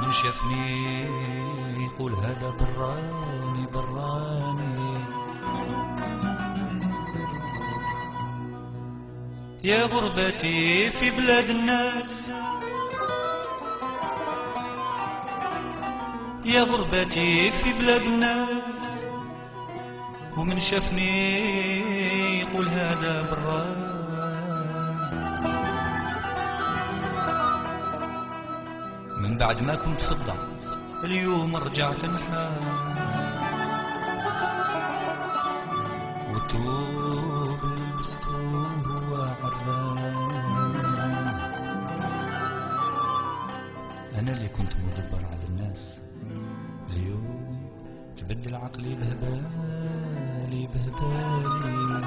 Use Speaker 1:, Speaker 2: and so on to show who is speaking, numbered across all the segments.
Speaker 1: ومن شافني يقول هذا براني براني. يا غربتي في بلاد الناس، يا غربتي في بلاد الناس، ومن شافني يقول هذا براني. من بعد ما كنت في الضع اليوم رجعت نحاس، والثوب لبسته هو عران. أنا اللي كنت مدبر على الناس اليوم تبدل عقلي بهبالي بهبالي.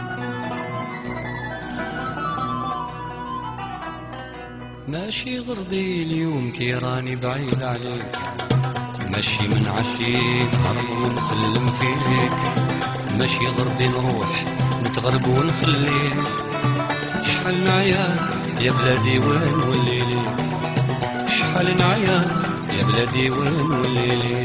Speaker 1: ماشي غرضي اليوم كي راني بعيد عليك، ماشي من عشيك هرب ونسلم فيك، ماشي غرضي نروح نتغرب ونخليك. شحال نعيا يا بلادي وين وليلي، شحال نعيا يا بلادي وين وليلي.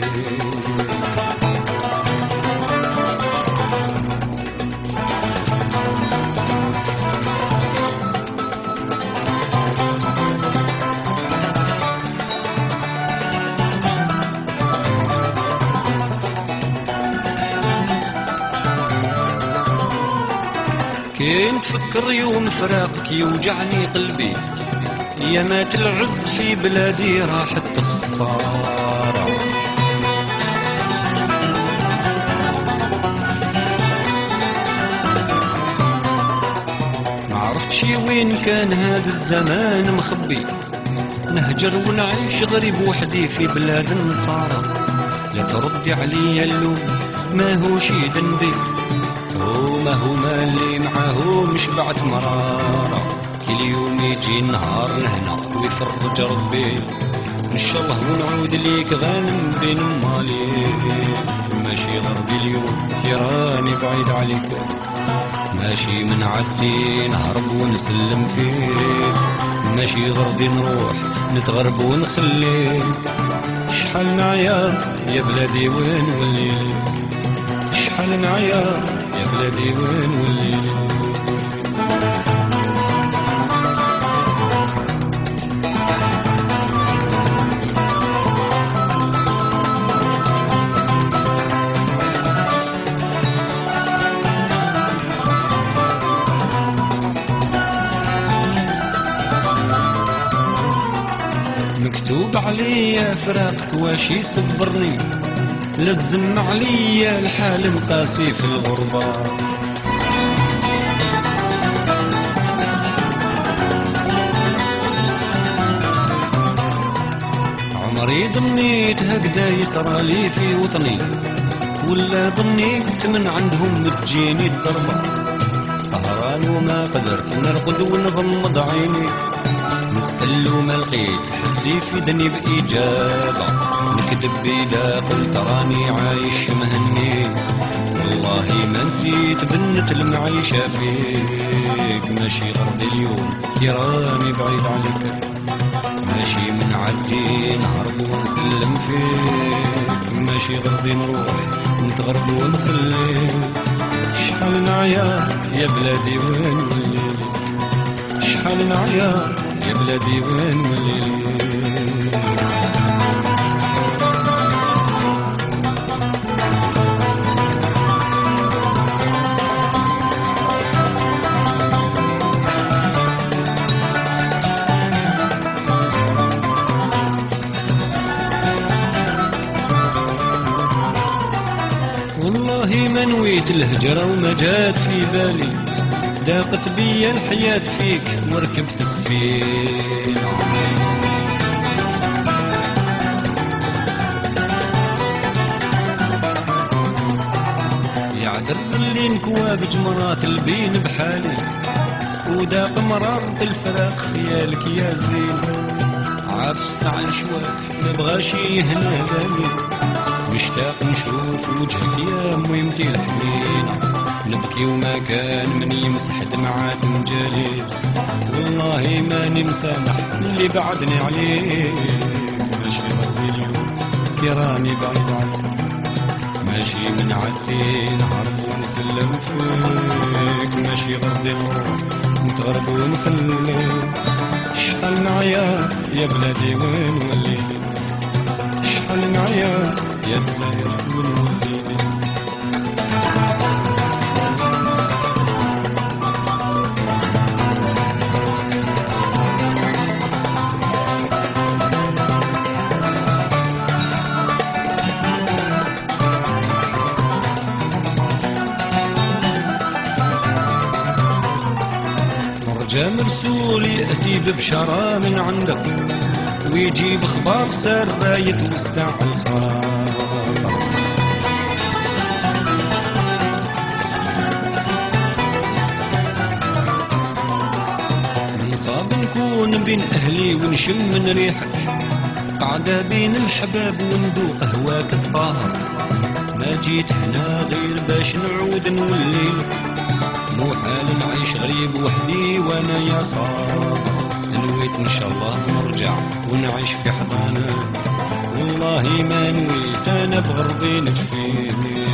Speaker 1: كي نتفكر يوم فراقك يوجعني قلبي، ايامات العز في بلادي راحت خسارة. معرفتش وين كان هذا الزمان مخبي، نهجر ونعيش غريب وحدي في بلاد النصارى. لا تردي عليا اللوم ما هو شي ذنبي، وما هما اللي معاهم شبعت مرارة. كل يوم يجي النهار لهنا ويفرج ربي، ان شاء الله ونعود ليك غانم بين مالي. ماشي غربي اليوم كي راني بعيد عليك، ماشي من عدي نهرب ونسلم فيك، ماشي غربي نروح نتغرب ونخليك. شحال نعيا يا بلادي وين وليلي، شحال نعيا يا بلادي وين وليلي. مكتوب عليا فراقك واش يصبرني، لزم عليا الحال مقاسي في الغربة. عمري ظنيت هكذا يصرالي في وطني، ولا ظنيت من عندهم تجيني الضربة. سهران وما قدرت نرقد ونغمض عيني، نسأل وما لقيت حد يفيدني بإجابة. نكذب إذا قلت راني عايش مهني، والله ما نسيت بنت المعيشة فيك. ماشي غرضي اليوم كي راني بعيد عليك، ماشي من عدي نهرب ونسلم فيك، ماشي غرضي نروح نتغرب ونخليك. شحال نعيا يا بلادي وين وليلي، شحال نعيا يا بلادي وين وليلي. والله ما نويت الهجرة وما جات في بالي، ضاقت بيا الحياة فيك وركبت سفينة. يعذر اللي نكوى بجمرات البين بحالي، وذاق مرارة الفراق خيالك يا زين. عارف الساعة الشواك مبغاش يهنا بالي، مشتاق نشوف وجهك يا ميمتي الحنينة. نبكي وما كان من يمسح دمعات مجالي، والله ماني مسامح اللي بعدني عليه. ماشي غربي اليوم كي راني بعيد عنك، ماشي من عدتي نهرب ونسلم فيك، ماشي غردي نروح نتغرب ونخليك. شحال معايا يا بلادي وين وليني، شحال معايا يا جزائر وين وليني. جا مرسول يأتي ببشرة من عندك، ويجيب اخبار سارة يتوسع الخاطر. نصاب نكون بين اهلي ونشم من ريحك، قعدة بين الحباب وندوق هواك الطاهر. ما جيت هنا غير باش نعود نوليلك، مو حال نعيش غريب وحدي وانا يا صابر. نويت ان شاء الله نرجع ونعيش في حضانك، والله ما نويت انا بغربي نجفيني.